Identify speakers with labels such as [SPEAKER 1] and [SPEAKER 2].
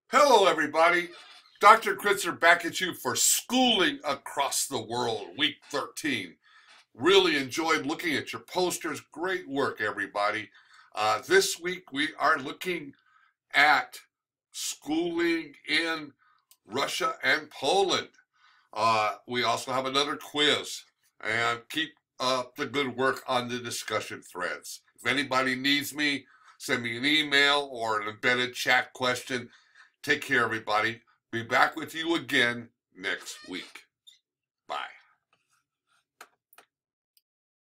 [SPEAKER 1] Hello, everybody. Dr. Kritzer back at you for Schooling Across the World, week 13. Really enjoyed looking at your posters. Great work, everybody. This week we are looking at schooling in Russia and Poland. We also have another quiz. And keep up the good work on the discussion threads. If anybody needs me, send me an email or an embedded chat question. Take care, everybody. Be back with you again next week. Bye.